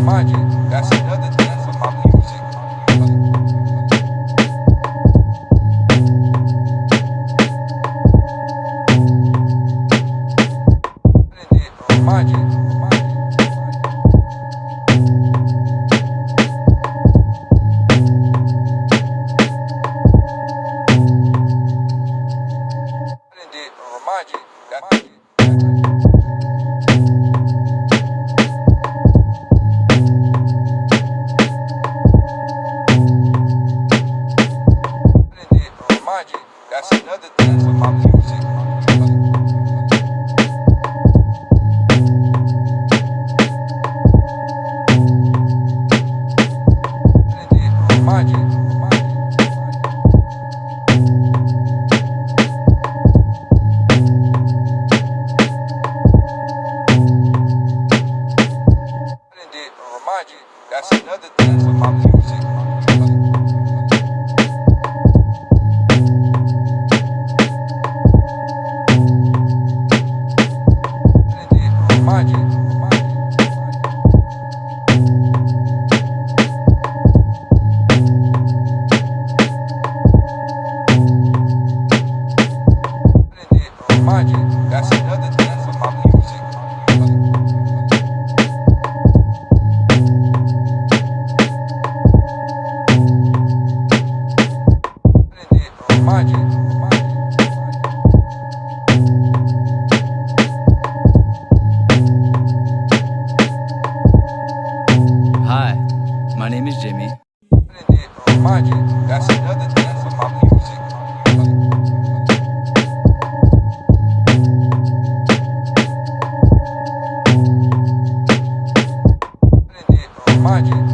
remind you, that's another thing for my music. Remind you. Remind you that. Remind you, that's another thing for my music. Remind you. Remind you, that's another thing for my music. Remind you. Remind you, that's another thing for my music. Remind you. Hi, my name is Jimmy. Remind you, that's another thing for my music. Remind you.